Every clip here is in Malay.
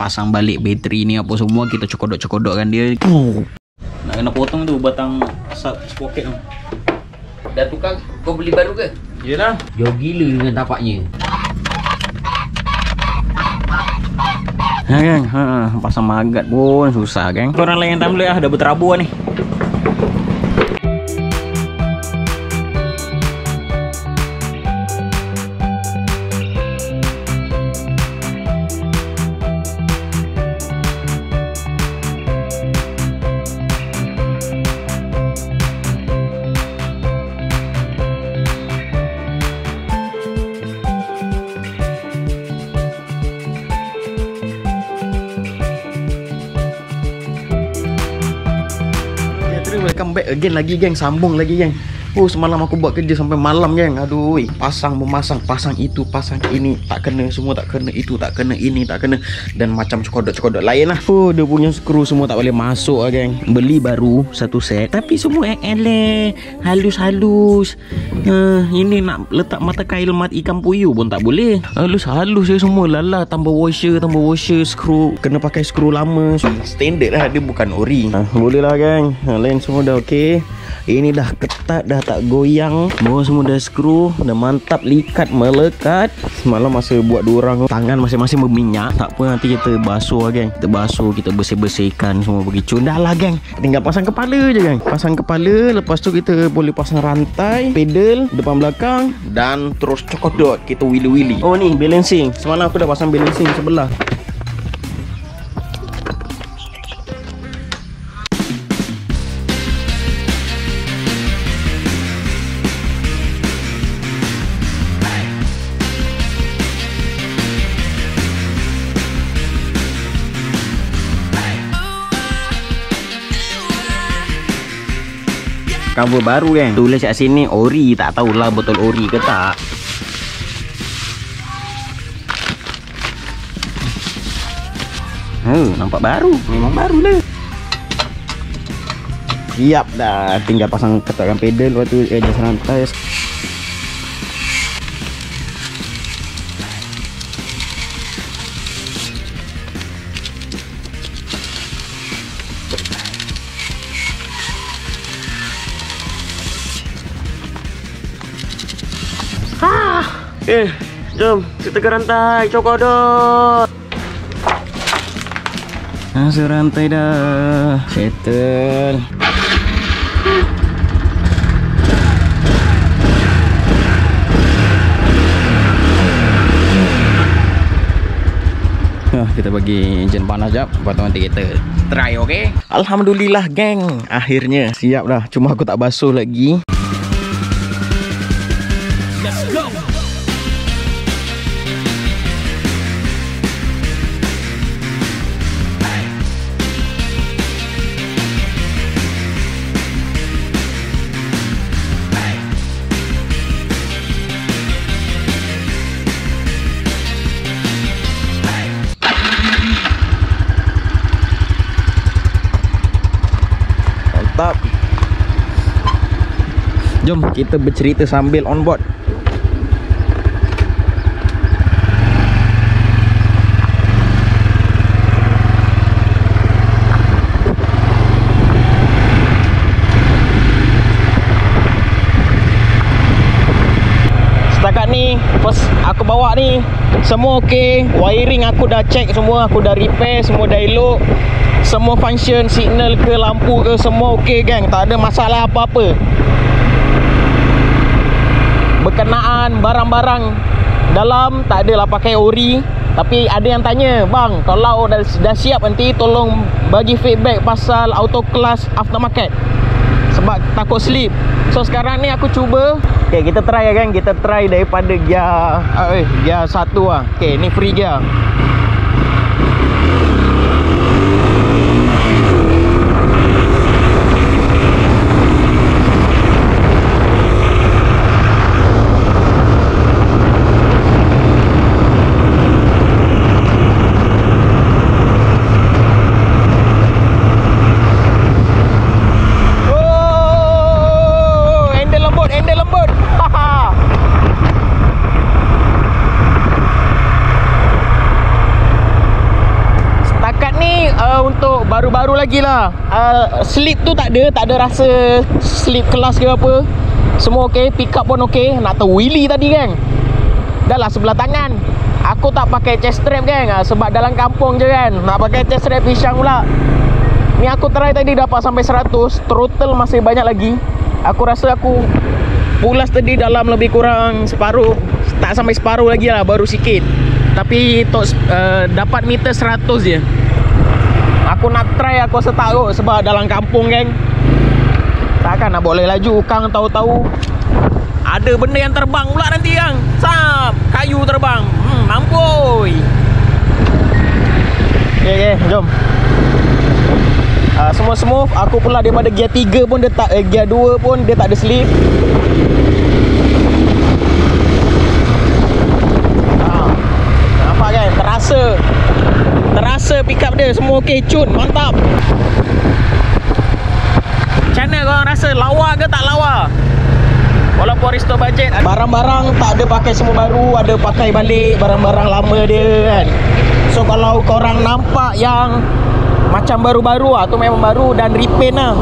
pasang balik bateri ni apa semua, kita cokodok-cokodokkan dia. Nak kena potong tu batang sprocket tu. Dah tukar, kau beli baru ke? Yelah. Jauh gila dengan tapaknya. Ha kan, pasang magat pun susah kan. Korang lain tak boleh dah berterabur ni. Welcome back again lagi geng, sambung lagi geng. Oh semalam aku buat kerja sampai malam geng. Aduh, pasang memasang, pasang itu, pasang ini, tak kena, semua tak kena, itu tak kena, ini tak kena, dan macam cokodok-cokodok lain lah. Oh dia punya skru semua tak boleh masuk lah geng. Beli baru satu set, tapi semua halus-halus. Ini nak letak mata kail mat ikan puyuh pun tak boleh. Halus-halus je semua. Lala tambah washer, skru. Kena pakai skru lama. Standard lah, dia bukan ori. Boleh lah geng. Lain semua dah okey. Ini dah ketat, dah tak goyang. Bawah semua dah skru, dah mantap, likat, melekat. Semalam masa buat dua orang, tangan masing-masing berminyak. Tak apa, nanti kita basuh lah geng. Kita basuh, kita bersih-bersihkan semua, pergi cun. Dah lah geng, tinggal pasang kepala je geng. Pasang kepala, lepas tu kita boleh pasang rantai, pedal, depan belakang, dan terus cokodot. Kita wili-wili. Oh ni balancing, semalam aku dah pasang balancing sebelah. Cover baru kan, tulis kat sini ori, tak tahulah betul ori ke tak. Nampak baru, memang baru lah. Siap dah, tinggal pasang ketatkan pedal, lepas tu adjust rantai. Jom kita ke rantai, cokodot. Rantai dah settle. Kita bagi enjin panas jap, lepas tu nanti kita try, okey? Alhamdulillah geng, akhirnya siap dah. Cuma aku tak basuh lagi. Let's go. Jom kita bercerita sambil on board. Setakat ni first aku bawa ni semua okey. Wiring aku dah check semua, aku dah repair, semua dah elok. Semua function, signal ke lampu ke semua okey geng, tak ada masalah apa-apa. Berkenaan barang-barang dalam tak adalah pakai ori. Tapi ada yang tanya, bang, kalau dah siap nanti tolong bagi feedback pasal auto class aftermarket, sebab takut slip. So sekarang ni aku cuba. Okay, kita try kan. Kita try daripada gear gear 1 lah. Okay, ni free gear. lagi lah. Slip tu tak ada rasa slip kelas ke apa. Semua okey, pick up pun okey. Nak terwheelie tadi kan, dah lah sebelah tangan. Aku tak pakai chest strap kan, sebab dalam kampung je kan. Nak pakai chest strap pisang pula. Ni aku try tadi dapat sampai 100. Throttle masih banyak lagi. Aku rasa aku pulas tadi dalam lebih kurang separuh. Tak sampai separuh lagi lah, baru sikit. Tapi dapat meter 100 je. Aku nak try, aku setakut sebab dalam kampung kan. Takkan nak boleh laju. Kang tahu-tahu ada benda yang terbang pula nanti kan. Sap, kayu terbang. Mampoi. Okay, jom. Semua smooth. Aku pula daripada gear 3 pun dia tak, gear 2 pun dia tak ada slip. Nampak kan? Terasa pick up dia. Semua okey, cun, mantap. Macam mana korang rasa? Lawa ke tak lawa? Walaupun resto budget, barang-barang tak ada pakai semua baru, ada pakai balik barang-barang lama dia kan. So kalau korang nampak yang macam baru-baru tu memang baru dan repaint lah.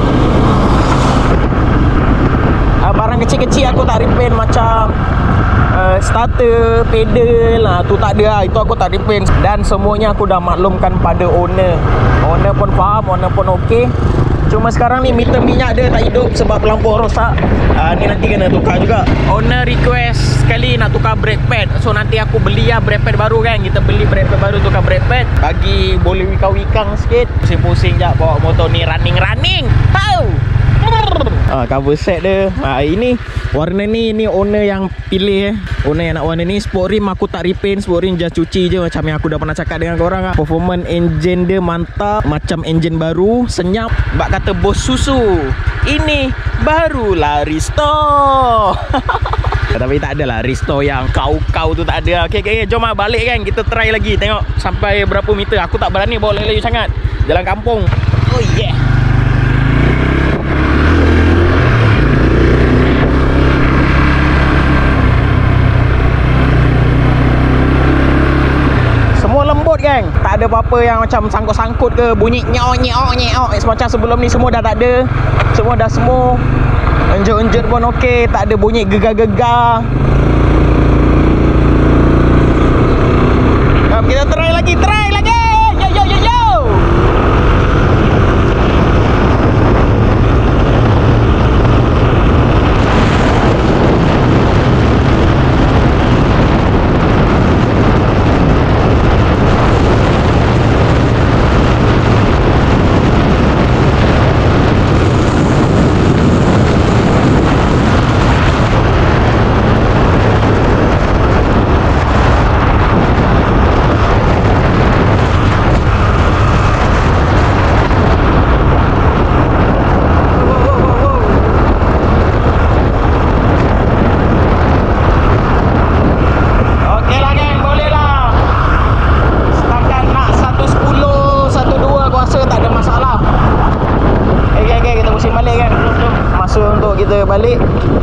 Barang kecil-kecil aku tak repaint, macam starter, pedal lah, tu tak ada lah. Itu aku tak repaint. Dan semuanya aku dah maklumkan pada owner. Owner pun faham, owner pun okey. Cuma sekarang ni meter minyak dia tak hidup sebab pelampau rosak. Ni nanti kena tukar juga. Owner request sekali nak tukar brake pad. So nanti aku beli lah brake pad baru kan. Kita beli brake pad baru, tukar brake pad. Bagi boleh wikang-wikang sikit. Pusing-pusing je bawa motor ni running. Pow! Cover set dia. Ini warna ni owner yang pilih Owner yang nak warna ni. Sport rim aku tak repaint, sport rim just cuci je macam yang aku dah pernah cakap dengan korang lah. Performance engine dia mantap, macam engine baru, senyap. Bak kata bos susu, ini barulah restore. Tapi tak adalah restore yang kau tu, tak ada. Okay, jom lah balik kan. Kita try lagi, tengok sampai berapa meter. Aku tak berani bawa laju sangat, jalan kampung. Oh yeah. Lembut kan, tak ada apa-apa yang macam sangkut-sangkut ke, bunyi nyok macam sebelum ni. Semua dah tak ada, semua dah semua. Enjut-enjut pun okey, tak ada bunyi gegar-gegar. Kita try lagi. Yo. Kita balik.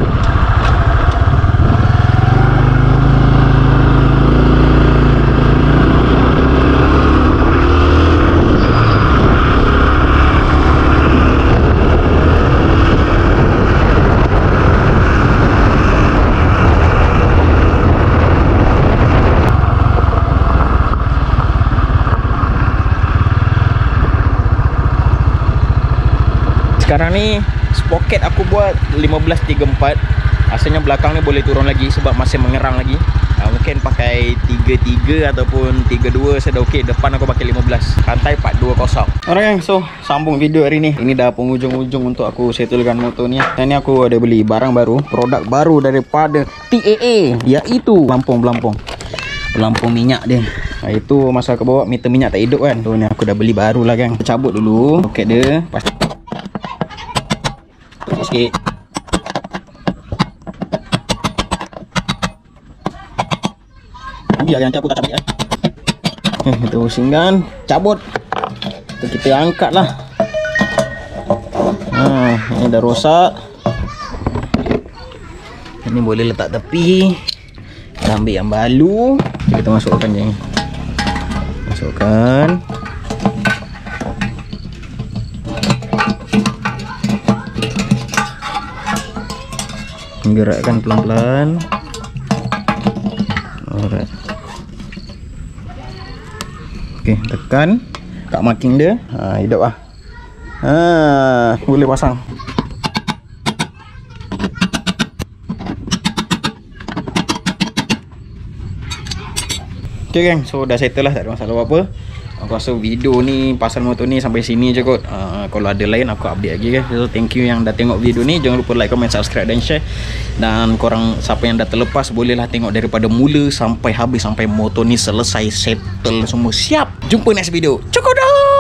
Sekarang ni poket aku buat 15.34. Asalnya belakang ni boleh turun lagi sebab masih mengerang lagi. Mungkin pakai 33 ataupun 32 sudah okey. Depan aku pakai 15. Rantai 420. Alright, so sambung video hari ni. Ini dah penghujung-hujung untuk aku settlekan motor ni. Dan ni aku ada beli barang baru, produk baru daripada TAA, iaitu pelampung minyak dia. Itu masa aku bawa meter minyak tak hidup kan. So ni aku dah beli baru lah kan. Cabut dulu poket dia. Sikit. Biar yang cabut tak cabut kan. Kita pusingkan, cabut. Kita angkat lah. Ini dah rosak. Ini boleh letak tepi. Kita ambil yang baru. Kita masukkan je. Masukkan. Gerakkan pelan-pelan. Alright. Okey, tekan kat marking dia. Hidup lah. Boleh pasang. Okay geng, so dah settle lah, tak ada masalah apa-apa. Aku rasa video ni pasal motor ni sampai sini je kot. Kalau ada lain aku update lagi guys. So thank you yang dah tengok video ni. Jangan lupa like, comment, subscribe dan share. Dan korang siapa yang dah terlepas, bolehlah tengok daripada mula sampai habis, sampai motor ni selesai, settle semua, siap. Jumpa next video. Cukup dah.